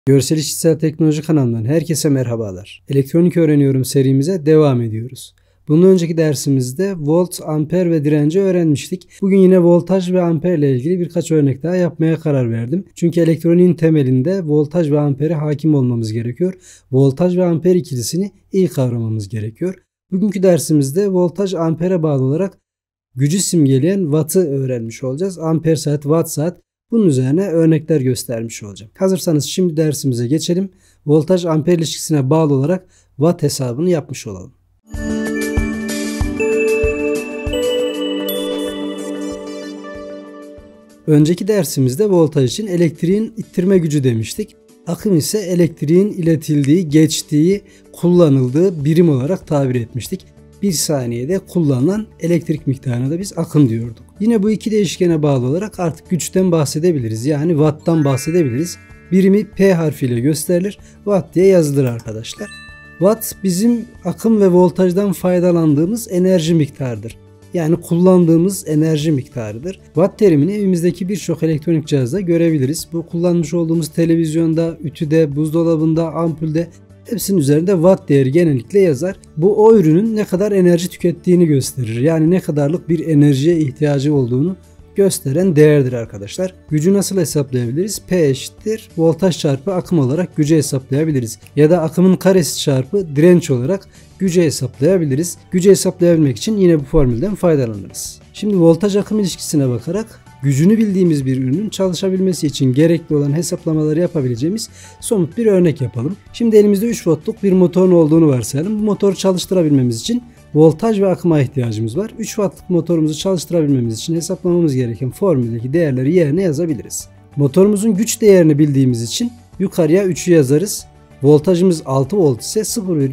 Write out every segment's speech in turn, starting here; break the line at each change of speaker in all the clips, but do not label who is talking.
Görsel İşitsel Teknoloji kanalından herkese merhabalar. Elektronik öğreniyorum serimize devam ediyoruz. Bundan önceki dersimizde volt, amper ve direnci öğrenmiştik. Bugün yine voltaj ve amper ile ilgili birkaç örnek daha yapmaya karar verdim. Çünkü elektroniğin temelinde voltaj ve ampere hakim olmamız gerekiyor. Voltaj ve amper ikilisini iyi kavramamız gerekiyor. Bugünkü dersimizde voltaj ampere bağlı olarak gücü simgeleyen watt'ı öğrenmiş olacağız. Amper saat, watt saat. Bunun üzerine örnekler göstermiş olacağım. Hazırsanız şimdi dersimize geçelim. Voltaj amper ilişkisine bağlı olarak watt hesabını yapmış olalım. Önceki dersimizde voltaj için elektriğin ittirme gücü demiştik. Akım ise elektriğin iletildiği, geçtiği, kullanıldığı birim olarak tabir etmiştik. Bir saniyede kullanılan elektrik miktarına da biz akım diyorduk. Yine bu iki değişkene bağlı olarak artık güçten bahsedebiliriz. Yani watt'tan bahsedebiliriz. Birimi P harfiyle gösterilir. Watt diye yazılır arkadaşlar. Watt bizim akım ve voltajdan faydalandığımız enerji miktarıdır. Yani kullandığımız enerji miktarıdır. Watt terimini evimizdeki birçok elektronik cihazda görebiliriz. Bu kullanmış olduğumuz televizyonda, ütüde, buzdolabında, ampulde hepsinin üzerinde watt değeri genellikle yazar. Bu o ürünün ne kadar enerji tükettiğini gösterir. Yani ne kadarlık bir enerjiye ihtiyacı olduğunu gösteren değerdir arkadaşlar. Gücü nasıl hesaplayabiliriz? P eşittir voltaj çarpı akım olarak gücü hesaplayabiliriz. Ya da akımın karesi çarpı direnç olarak gücü hesaplayabiliriz. Gücü hesaplayabilmek için yine bu formülden faydalanırız. Şimdi voltaj akım ilişkisine bakarak gücünü bildiğimiz bir ürünün çalışabilmesi için gerekli olan hesaplamaları yapabileceğimiz somut bir örnek yapalım. Şimdi elimizde 3 voltluk bir motorun olduğunu varsayalım. Bu motoru çalıştırabilmemiz için voltaj ve akıma ihtiyacımız var. 3 wattlık motorumuzu çalıştırabilmemiz için hesaplamamız gereken formüldeki değerleri yerine yazabiliriz. Motorumuzun güç değerini bildiğimiz için yukarıya 3'ü yazarız. Voltajımız 6 volt ise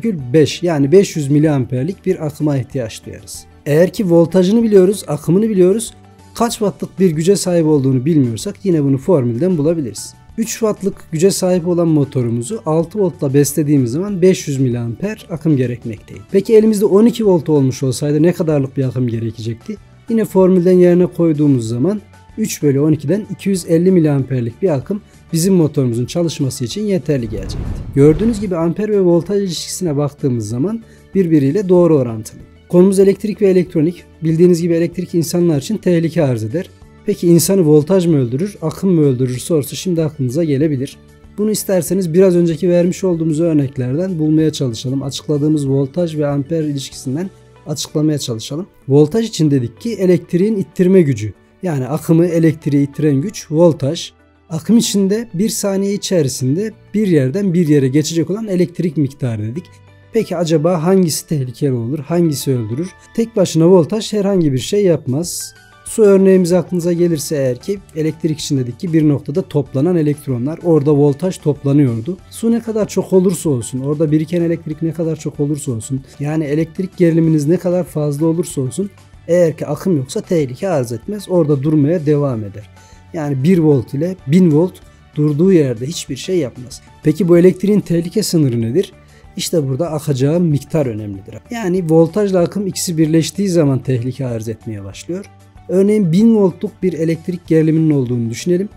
0,5 yani 500 miliamperlik bir akıma ihtiyaç duyarız. Eğer ki voltajını biliyoruz, akımını biliyoruz, kaç wattlık bir güce sahip olduğunu bilmiyorsak yine bunu formülden bulabiliriz. 3 wattlık güce sahip olan motorumuzu 6 voltla beslediğimiz zaman 500 miliamper akım gerekmekteydi. Peki elimizde 12 volt olmuş olsaydı ne kadarlık bir akım gerekecekti? Yine formülden yerine koyduğumuz zaman 3 bölü 12'den 250 miliamperlik bir akım bizim motorumuzun çalışması için yeterli gelecekti. Gördüğünüz gibi amper ve voltaj ilişkisine baktığımız zaman birbiriyle doğru orantılı. Konumuz elektrik ve elektronik. Bildiğiniz gibi elektrik insanlar için tehlike arz eder. Peki insanı voltaj mı öldürür, akım mı öldürür sorusu şimdi aklınıza gelebilir. Bunu isterseniz biraz önceki vermiş olduğumuz örneklerden bulmaya çalışalım. Açıkladığımız voltaj ve amper ilişkisinden açıklamaya çalışalım. Voltaj için dedik ki elektriğin ittirme gücü. Yani akımı, elektriği ittiren güç voltaj. Akım için de bir saniye içerisinde bir yerden bir yere geçecek olan elektrik miktarı dedik. Peki acaba hangisi tehlikeli olur, hangisi öldürür? Tek başına voltaj herhangi bir şey yapmaz. Su örneğimiz aklınıza gelirse eğer ki elektrik için dedik ki bir noktada toplanan elektronlar, orada voltaj toplanıyordu. Su ne kadar çok olursa olsun, orada biriken elektrik ne kadar çok olursa olsun, yani elektrik geriliminiz ne kadar fazla olursa olsun, eğer ki akım yoksa tehlike arz etmez, orada durmaya devam eder. Yani 1 volt ile 1000 volt durduğu yerde hiçbir şey yapmaz. Peki bu elektriğin tehlike sınırı nedir? İşte burada akacağı miktar önemlidir. Yani voltajla akım ikisi birleştiği zaman tehlike arz etmeye başlıyor. Örneğin 1000 voltluk bir elektrik geriliminin olduğunu düşünelim.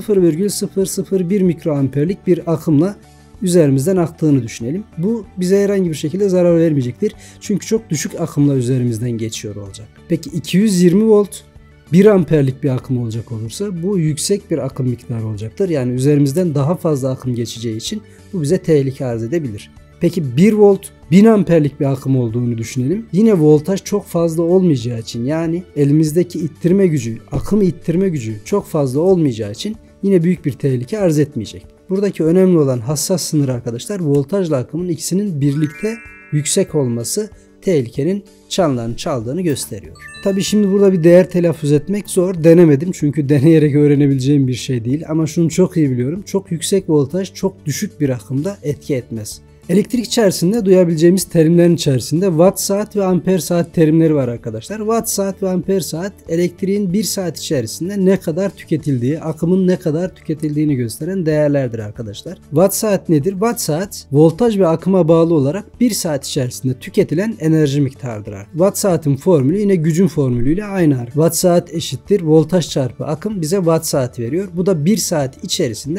0,001 mikroamperlik bir akımla üzerimizden aktığını düşünelim. Bu bize herhangi bir şekilde zarar vermeyecektir. Çünkü çok düşük akımla üzerimizden geçiyor olacak. Peki 220 volt 1 amperlik bir akım olacak olursa bu yüksek bir akım miktarı olacaktır. Yani üzerimizden daha fazla akım geçeceği için bu bize tehlike arz edebilir. Peki 1 volt 1000 amperlik bir akım olduğunu düşünelim. Yine voltaj çok fazla olmayacağı için, yani elimizdeki ittirme gücü, akım ittirme gücü çok fazla olmayacağı için yine büyük bir tehlike arz etmeyecek. Buradaki önemli olan hassas sınır arkadaşlar, voltajla akımın ikisinin birlikte yüksek olması tehlikenin çanlarını çaldığını gösteriyor. Tabii şimdi burada bir değer telaffuz etmek zor. Denemedim çünkü deneyerek öğrenebileceğim bir şey değil. Ama şunu çok iyi biliyorum. Çok yüksek voltaj çok düşük bir akımda etki etmez. Elektrik içerisinde duyabileceğimiz terimlerin içerisinde watt saat ve amper saat terimleri var arkadaşlar. Watt saat ve amper saat elektriğin 1 saat içerisinde ne kadar tüketildiği, akımın ne kadar tüketildiğini gösteren değerlerdir arkadaşlar. Watt saat nedir? Watt saat voltaj ve akıma bağlı olarak 1 saat içerisinde tüketilen enerji miktarıdır. Watt saatin formülü yine gücün formülüyle aynı. Watt saat eşittir voltaj çarpı akım bize watt saat veriyor. Bu da 1 saat içerisinde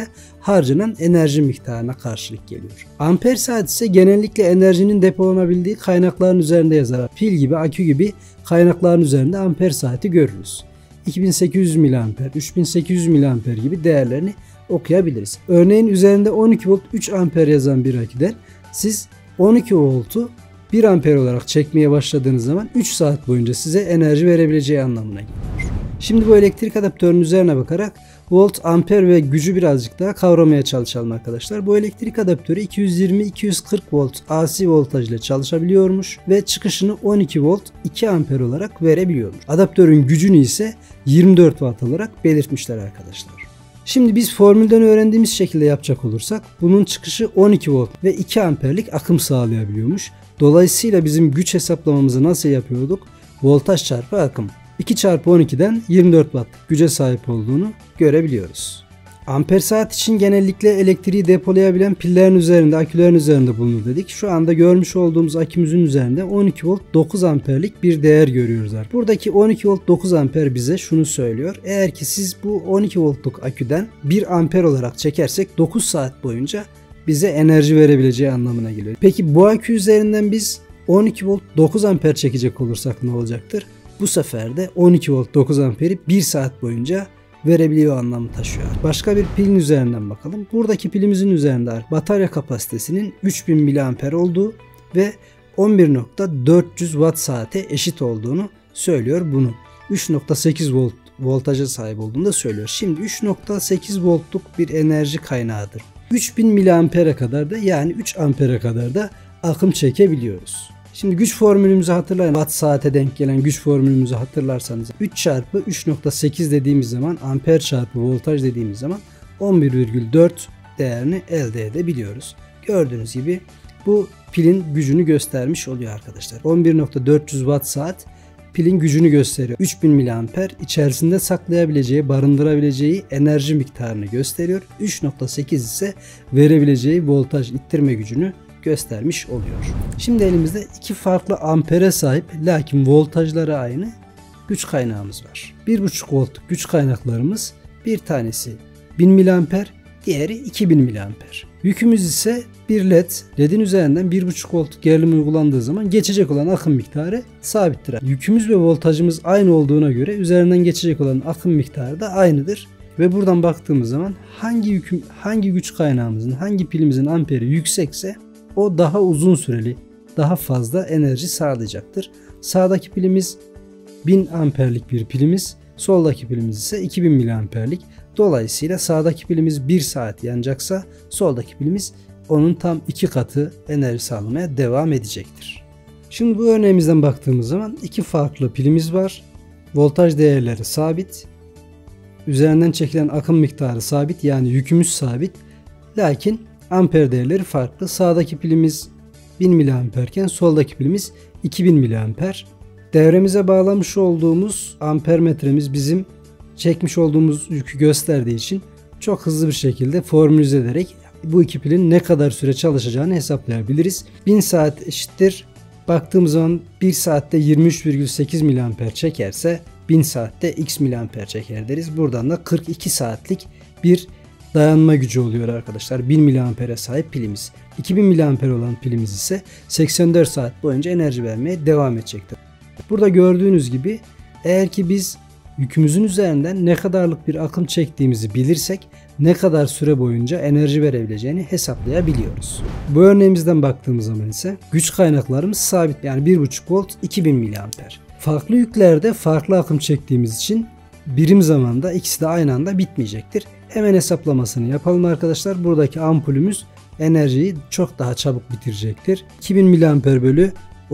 harcanan enerji miktarına karşılık geliyor. Amper saat ise genellikle enerjinin depolanabildiği kaynakların üzerinde yazar. Pil gibi, akü gibi kaynakların üzerinde amper saati görürüz. 2800 mAh, 3800 mAh gibi değerlerini okuyabiliriz. Örneğin üzerinde 12 volt 3 amper yazan bir aküden siz 12 voltu 1 amper olarak çekmeye başladığınız zaman 3 saat boyunca size enerji verebileceği anlamına geliyor. Şimdi bu elektrik adaptörünün üzerine bakarak volt, amper ve gücü birazcık daha kavramaya çalışalım arkadaşlar. Bu elektrik adaptörü 220-240 volt AC voltaj ile çalışabiliyormuş ve çıkışını 12 volt 2 amper olarak verebiliyormuş. Adaptörün gücünü ise 24 watt olarak belirtmişler arkadaşlar. Şimdi biz formülden öğrendiğimiz şekilde yapacak olursak bunun çıkışı 12 volt ve 2 amperlik akım sağlayabiliyormuş. Dolayısıyla bizim güç hesaplamamızı nasıl yapıyorduk? Voltaj çarpı akım. 2 çarpı 12'den 24 watt güce sahip olduğunu görebiliyoruz. Amper saat için genellikle elektriği depolayabilen pillerin üzerinde, akülerin üzerinde bulunur dedik. Şu anda görmüş olduğumuz akümüzün üzerinde 12 volt 9 amperlik bir değer görüyoruz. Buradaki 12 volt 9 amper bize şunu söylüyor. Eğer ki siz bu 12 voltluk aküden 1 amper olarak çekersek 9 saat boyunca bize enerji verebileceği anlamına geliyor. Peki bu akü üzerinden biz 12 volt 9 amper çekecek olursak ne olacaktır? Bu sefer de 12 volt 9 amperi 1 saat boyunca verebiliyor anlamı taşıyor. Başka bir pilin üzerinden bakalım. Buradaki pilimizin üzerinde batarya kapasitesinin 3000 mAh olduğu ve 11.400 watt saate eşit olduğunu söylüyor bunu. 3.8 volt voltaja sahip olduğunu da söylüyor. Şimdi 3.8 voltluk bir enerji kaynağıdır. 3000 mAh'e kadar da yani 3 ampere kadar da akım çekebiliyoruz. Şimdi güç formülümüzü hatırlayın. Watt saate denk gelen güç formülümüzü hatırlarsanız 3 çarpı 3.8 dediğimiz zaman amper çarpı voltaj dediğimiz zaman 11,4 değerini elde edebiliyoruz. Gördüğünüz gibi bu pilin gücünü göstermiş oluyor arkadaşlar. 11.400 watt saat pilin gücünü gösteriyor. 3000 mAh içerisinde saklayabileceği, barındırabileceği enerji miktarını gösteriyor. 3.8 ise verebileceği voltaj ittirme gücünü göstermiş oluyor. Şimdi elimizde iki farklı ampere sahip lakin voltajları aynı güç kaynağımız var. 1.5 voltluk güç kaynaklarımız bir tanesi 1000 mAh, diğeri 2000 mAh. Yükümüz ise bir led. Ledin üzerinden 1.5 voltluk gerilim uygulandığı zaman geçecek olan akım miktarı sabittir. Yükümüz ve voltajımız aynı olduğuna göre üzerinden geçecek olan akım miktarı da aynıdır. Ve buradan baktığımız zaman hangi güç kaynağımızın, hangi pilimizin amperi yüksekse o daha uzun süreli, daha fazla enerji sağlayacaktır. Sağdaki pilimiz 1000 amperlik bir pilimiz, soldaki pilimiz ise 2000 miliamperlik. Dolayısıyla sağdaki pilimiz 1 saat yanacaksa soldaki pilimiz onun tam 2 katı enerji sağlamaya devam edecektir. Şimdi bu örneğimizden baktığımız zaman iki farklı pilimiz var. Voltaj değerleri sabit. Üzerinden çekilen akım miktarı sabit, yani yükümüz sabit. Lakin amper değerleri farklı. Sağdaki pilimiz 1000 miliamper iken soldaki pilimiz 2000 miliamper. Devremize bağlamış olduğumuz amper metremiz bizim çekmiş olduğumuz yükü gösterdiği için çok hızlı bir şekilde formülize ederek bu iki pilin ne kadar süre çalışacağını hesaplayabiliriz. 1000 saat eşittir. Baktığımız zaman 1 saatte 23,8 miliamper çekerse 1000 saatte x miliamper çeker deriz. Buradan da 42 saatlik bir dayanma gücü oluyor arkadaşlar. 1000 miliampere sahip pilimiz. 2000 miliamper olan pilimiz ise 84 saat boyunca enerji vermeye devam edecektir. Burada gördüğünüz gibi eğer ki biz yükümüzün üzerinden ne kadarlık bir akım çektiğimizi bilirsek ne kadar süre boyunca enerji verebileceğini hesaplayabiliyoruz. Bu örneğimizden baktığımız zaman ise güç kaynaklarımız sabit, yani 1.5 volt 2000 miliamper. Farklı yüklerde farklı akım çektiğimiz için birim zamanda ikisi de aynı anda bitmeyecektir. Hemen hesaplamasını yapalım arkadaşlar. Buradaki ampulümüz enerjiyi çok daha çabuk bitirecektir. 2000 miliamper bölü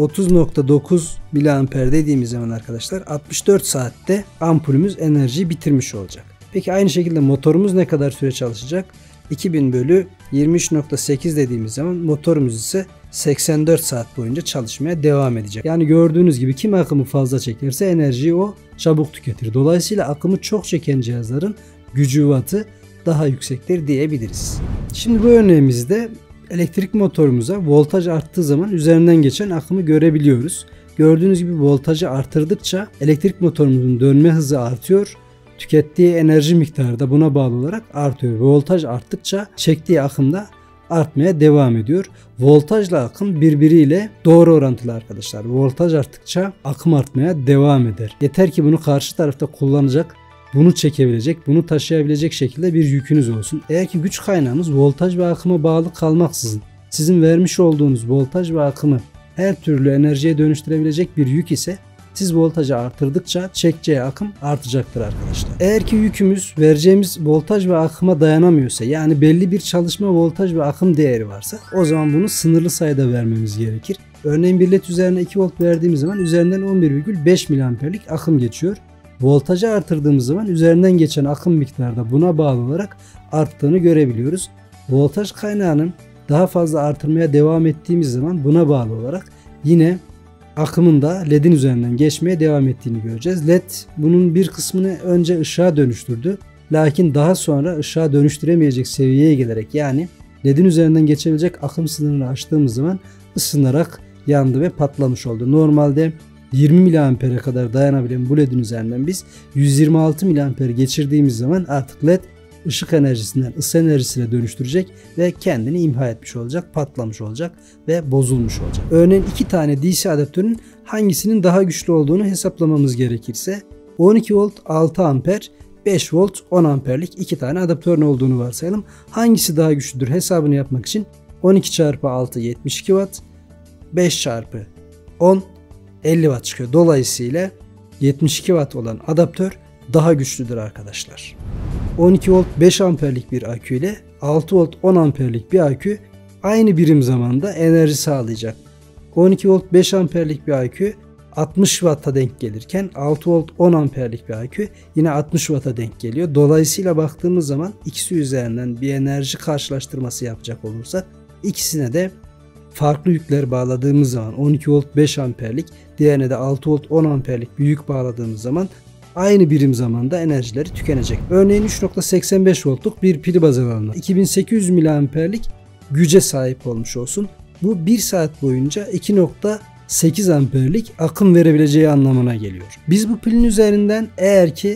30.9 miliamper dediğimiz zaman arkadaşlar 64 saatte ampulümüz enerjiyi bitirmiş olacak. Peki aynı şekilde motorumuz ne kadar süre çalışacak? 2000 bölü 23.8 dediğimiz zaman motorumuz ise 84 saat boyunca çalışmaya devam edecek. Yani gördüğünüz gibi kim akımı fazla çekerse enerjiyi o çabuk tüketir. Dolayısıyla akımı çok çeken cihazların gücü wattı daha yüksektir diyebiliriz. Şimdi bu örneğimizde elektrik motorumuza voltaj arttığı zaman üzerinden geçen akımı görebiliyoruz. Gördüğünüz gibi voltajı artırdıkça elektrik motorumuzun dönme hızı artıyor. tükettiği enerji miktarı da buna bağlı olarak artıyor. Voltaj arttıkça çektiği akım da artmaya devam ediyor. Voltajla akım birbiriyle doğru orantılı arkadaşlar. Voltaj arttıkça akım artmaya devam eder. Yeter ki bunu karşı tarafta kullanacak, bunu çekebilecek, bunu taşıyabilecek şekilde bir yükünüz olsun. Eğer ki güç kaynağınız voltaj ve akıma bağlı kalmaksızın sizin vermiş olduğunuz voltaj ve akımı her türlü enerjiye dönüştürebilecek bir yük ise siz voltajı artırdıkça çekeceği akım artacaktır arkadaşlar. Eğer ki yükümüz vereceğimiz voltaj ve akıma dayanamıyorsa, yani belli bir çalışma voltaj ve akım değeri varsa, o zaman bunu sınırlı sayıda vermemiz gerekir. Örneğin bir led üzerine 2 volt verdiğimiz zaman üzerinden 11,5 miliamperlik akım geçiyor. Voltajı artırdığımız zaman üzerinden geçen akım miktarı da buna bağlı olarak arttığını görebiliyoruz. Voltaj kaynağının daha fazla artırmaya devam ettiğimiz zaman buna bağlı olarak yine akımın da ledin üzerinden geçmeye devam ettiğini göreceğiz. Led bunun bir kısmını önce ışığa dönüştürdü. Lakin daha sonra ışığa dönüştüremeyecek seviyeye gelerek, yani ledin üzerinden geçebilecek akım sınırını aştığımız zaman ısınarak yandı ve patlamış oldu. Normalde 20 miliampere kadar dayanabilen bu ledin üzerinden biz 126 miliamper geçirdiğimiz zaman artık led ışık enerjisinden ısı enerjisine dönüştürecek ve kendini imha etmiş olacak, patlamış olacak ve bozulmuş olacak. Örneğin 2 tane DC adaptörün hangisinin daha güçlü olduğunu hesaplamamız gerekirse 12 volt 6 amper, 5 volt 10 amperlik 2 tane adaptörün olduğunu varsayalım. Hangisi daha güçlüdür hesabını yapmak için 12 çarpı 6 72 watt, 5 çarpı 10 50 watt çıkıyor. Dolayısıyla 72 watt olan adaptör daha güçlüdür arkadaşlar. 12 volt 5 amperlik bir akü ile 6 volt 10 amperlik bir akü aynı birim zamanda enerji sağlayacak. 12 volt 5 amperlik bir akü 60 Watt'a denk gelirken 6 volt 10 amperlik bir akü yine 60 Watt'a denk geliyor. Dolayısıyla baktığımız zaman ikisi üzerinden bir enerji karşılaştırması yapacak olursak ikisine de farklı yükler bağladığımız zaman 12 volt 5 amperlik, diğerine de 6 volt 10 amperlik bir yük bağladığımız zaman aynı birim zamanda enerjileri tükenecek. Örneğin 3.85 voltluk bir pili baz alalım. 2800 miliamperlik güce sahip olmuş olsun. Bu 1 saat boyunca 2.8 amperlik akım verebileceği anlamına geliyor. Biz bu pilin üzerinden eğer ki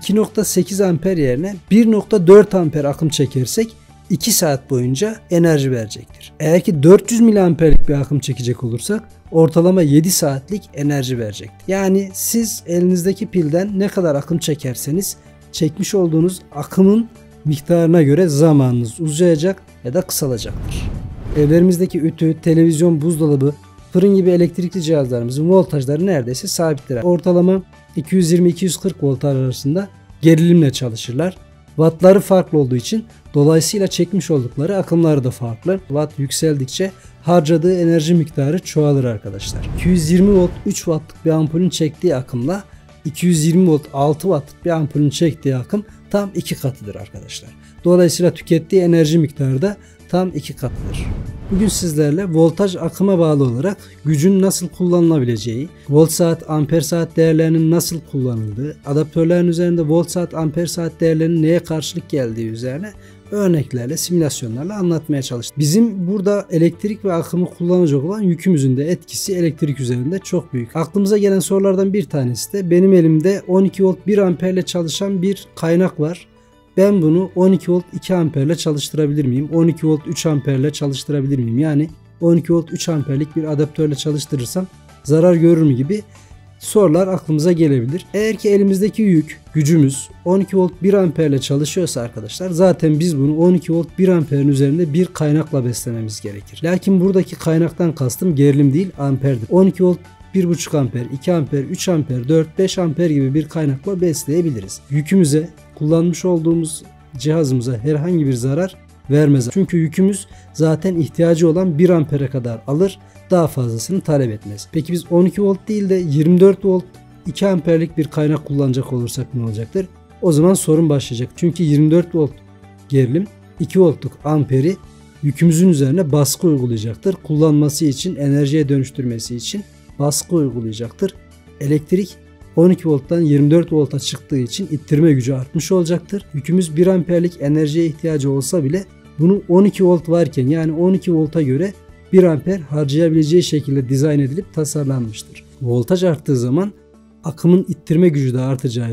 2.8 amper yerine 1.4 amper akım çekersek 2 saat boyunca enerji verecektir. Eğer ki 400 miliamperlik bir akım çekecek olursak ortalama 7 saatlik enerji verecektir. Yani siz elinizdeki pilden ne kadar akım çekerseniz çekmiş olduğunuz akımın miktarına göre zamanınız uzayacak ya da kısalacaktır. Evlerimizdeki ütü, televizyon, buzdolabı, fırın gibi elektrikli cihazlarımızın voltajları neredeyse sabittir. Ortalama 220-240 volt arasında gerilimle çalışırlar. Wattları farklı olduğu için dolayısıyla çekmiş oldukları akımları da farklı. Watt yükseldikçe harcadığı enerji miktarı çoğalır arkadaşlar. 220 volt 3 wattlık bir ampulün çektiği akımla 220 volt 6 wattlık bir ampulün çektiği akım tam 2 katıdır arkadaşlar. Dolayısıyla tükettiği enerji miktarı da tam 2 katıdır. Bugün sizlerle voltaj akıma bağlı olarak gücün nasıl kullanılabileceği, volt saat, amper saat değerlerinin nasıl kullanıldığı, adaptörlerin üzerinde volt saat, amper saat değerlerinin neye karşılık geldiği üzerine örneklerle, simülasyonlarla anlatmaya çalıştık. Bizim burada elektrik ve akımı kullanacak olan yükümüzün de etkisi elektrik üzerinde çok büyük. Aklımıza gelen sorulardan bir tanesi de benim elimde 12 volt 1 amperle çalışan bir kaynak var. Ben bunu 12 volt 2 amperle çalıştırabilir miyim? 12 volt 3 amperle çalıştırabilir miyim? Yani 12 volt 3 amperlik bir adaptörle çalıştırırsam zarar görür mü gibi sorular aklımıza gelebilir. Eğer ki elimizdeki yük, gücümüz 12 volt 1 amperle çalışıyorsa arkadaşlar zaten biz bunu 12 volt 1 amperin üzerinde bir kaynakla beslememiz gerekir. Lakin buradaki kaynaktan kastım gerilim değil, amperdir. 12 volt 1,5 amper, 2 amper, 3 amper, 4, 5 amper gibi bir kaynakla besleyebiliriz. Yükümüze, kullanmış olduğumuz cihazımıza herhangi bir zarar vermez. Çünkü yükümüz zaten ihtiyacı olan 1 ampere kadar alır, daha fazlasını talep etmez. Peki biz 12 volt değil de 24 volt 2 amperlik bir kaynak kullanacak olursak ne olacaktır? O zaman sorun başlayacak. Çünkü 24 volt gerilim 2 voltluk amperi yükümüzün üzerine baskı uygulayacaktır. Kullanması için, enerjiye dönüştürmesi için baskı uygulayacaktır. Elektrik 12 volttan 24 volta çıktığı için ittirme gücü artmış olacaktır. Yükümüz 1 amperlik enerjiye ihtiyacı olsa bile bunu 12 volt varken, yani 12 volta göre 1 amper harcayabileceği şekilde dizayn edilip tasarlanmıştır. Voltaj arttığı zaman akımın ittirme gücü de artacağı için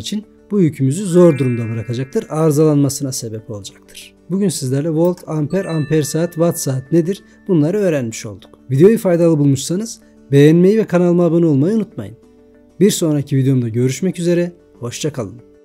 bu yükümüzü zor durumda bırakacaktır. Arızalanmasına sebep olacaktır. Bugün sizlerle volt, amper, amper saat, watt saat nedir? Bunları öğrenmiş olduk. Videoyu faydalı bulmuşsanız beğenmeyi ve kanalıma abone olmayı unutmayın. Bir sonraki videomda görüşmek üzere. Hoşça kalın.